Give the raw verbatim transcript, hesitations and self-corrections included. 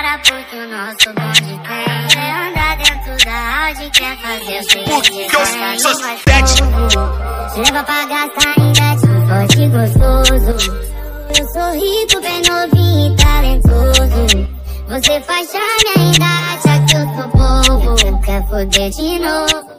para porque o nosso bonde tem. É andar dentro da Audi, quer fazer o seguinte, gasta no mais novo. Leva pra gastar em dez, forte e gostoso. Eu sou rico, bem novinho e talentoso. Você faz charme ainda acha que eu sou bobo. Quer foder de novo.